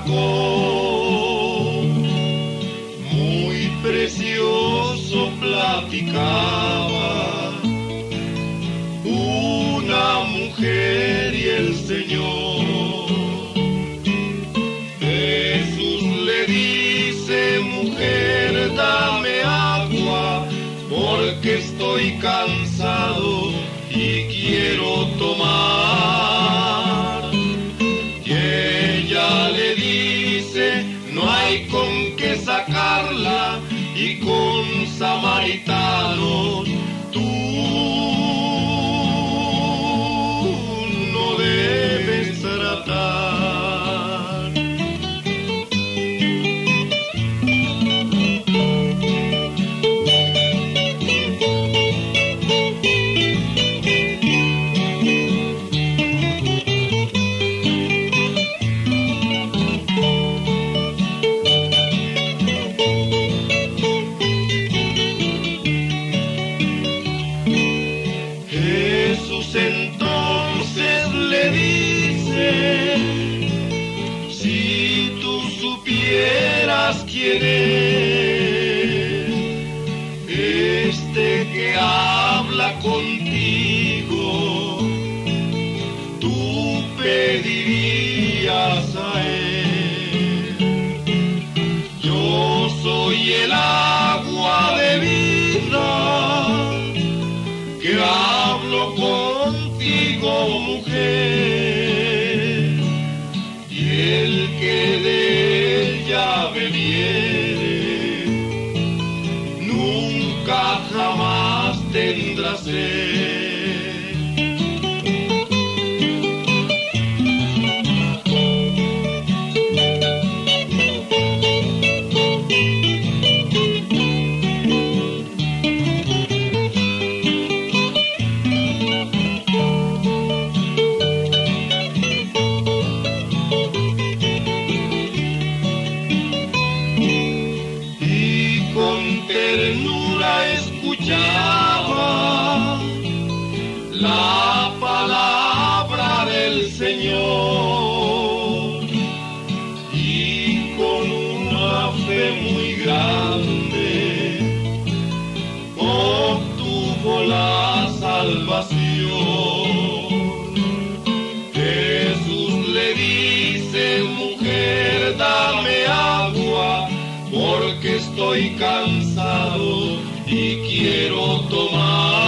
acercó, muy precioso platicaba una mujer y el Señor. Jesús le dice: mujer, dame agua, porque estoy cansado y quiero tomar. Y ella le dice: no hay con qué sacarla, y con samaritanos tú no debes tratar. Jesús entonces le dice: si tú supieras quién es este que habla contigo, tú pedirías a él. Yo soy el agua de vida que hablo contigo, mujer, y el que de ella bebiere nunca jamás tendrá sed. Ternura escuchaba la palabra del Señor, y con una fe muy grande obtuvo la salvación. Jesús le dice: mujer, dame agua, porque estoy cansado y quiero tomar.